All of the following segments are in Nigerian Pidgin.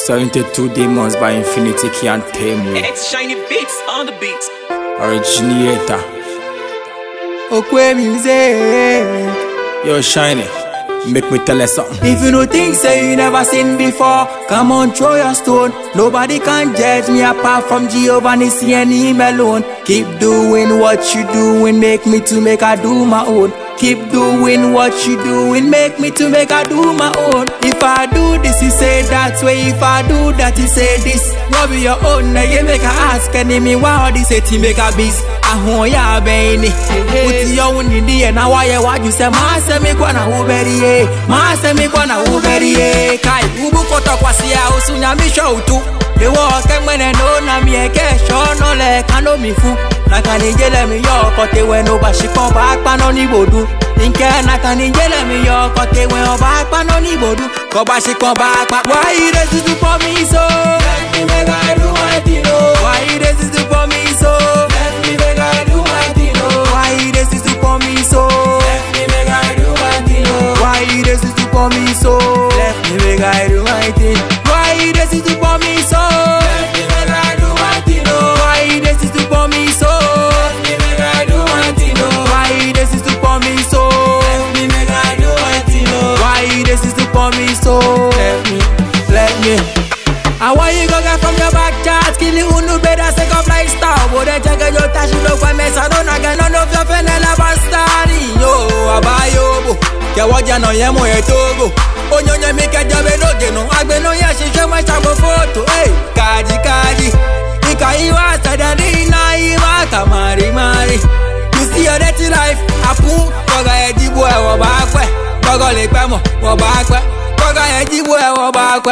72 demons by infinity can't tame me. It's shiny beats on the beats. Originator. Ocquaye music. Yo, shiny. Make me tell you something. If you don't think so you never seen before, come on, throw your stone. Nobody can judge me apart from Giovanni and him alone. Keep doing what you doing, make me to make I do my own. Keep doing what you doing, make me to make I do my own. If I do this, you say that way. If I do that, you say this. What be your own? Now you make a ask enemy why this say to make a beast. I want ya baby. Put your own in the end. Now why you say ma say me kwa na uberi ma say me kwa na uberi kai ubu koto kwa sia usunya mi show tu. The walk and when I know na mi eke show no le kano mi fu. Na kanijele mi yo kote we no bashi kon back pa no ni bodu. Inke na kanijele mi yo kote we o back pa no ni bodu. Ko bashi kon back pa. Why you resist for me so? Let me make I do my thing. Why you resist for me so? Let me make I do my thing. Why you resist for me so? Let me make I do my thing. Why you resist for me so? Let me make I do my thing. Why you resist for me so? Let me make I do my thing. Why you resist for me so? Let me make I do my thing. Why you resist for me so? Let me make I do my thing. Why you resist for me so? Let me. I want you go get from your back chat, kill you no better take up like star. But then check your touch you look for me, so don't get none of your fenella bastard. Yo, abayo, ke waja no ye mo etogo. Onyonya mi ke jabe no geno, agbe no ya shishe ma chabo photo. Hey, kaji, ikai wa sadani na iwa kamari mari. You see your dirty life, apu, koga ejibu e wo bakwe, koga le pe mo wo bakwe, koga ejibu e wo bakwe.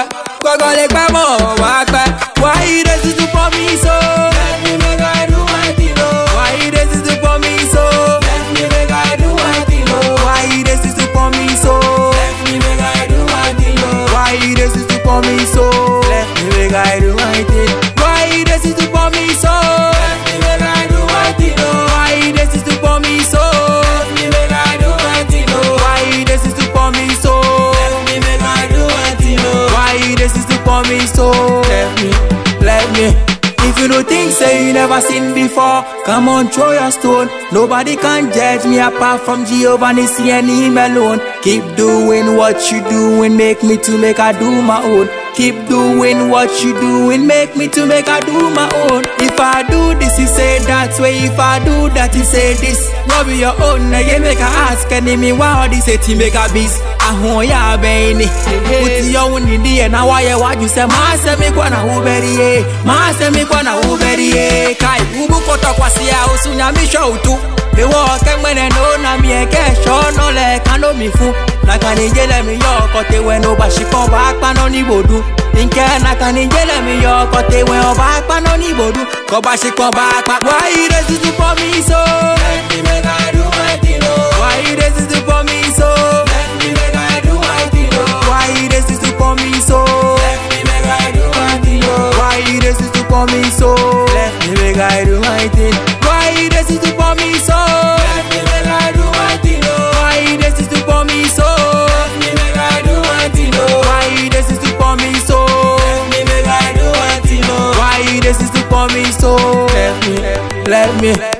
Why you resist for me so? Let me make I do my thing. Why you resist for me so? Let me make I do my thing. Why you resist for me so? Let me make I do my thing. Why you resist for me so? Let me make I do my thing. Why you resist for me so? Let me make I do my thing. Why you resist for me so? Let me make I do my thing. Why you resist for me so? Let me make I do my thing. Why you resist for me so? Let me. If you don't think so you never seen before, come on, throw your stone. Nobody can judge me apart from Giovanni and him alone. Keep doing what you doing, make me to make I do my own. Keep doing what you doing, make me to make I do my own. If I do this, you say that way. If I do that, you say this. What be your own? Now you make a ask enemy why this say to make a beast. I want ya baby. Put your own in the end. Now why you say ma say me kwa na uberi ma say me kwa na uberi kai ubu koto kwa sia usunya mi show tu. The walk and when I know na mi eke show no le kano mi fu. Na kanijele mi yo kote we no bashi kon back pa no ni bodu. Inke na kanijele mi yo kote we o back pa no ni bodu. Ko bashi kon back pa. Why you resist for me so? Let me make I do my thing. Why you resist for me so? Let me make I do my thing. Why you resist for me so? Let me make I do my thing. Why you resist for me so? Let me make I do my thing. Why you resist for me so? Let me make I do my thing. Why you resist for me so? Let me make I do my thing. Why you resist for me so? Let me make I do my thing. Why you resist for me so? Let me.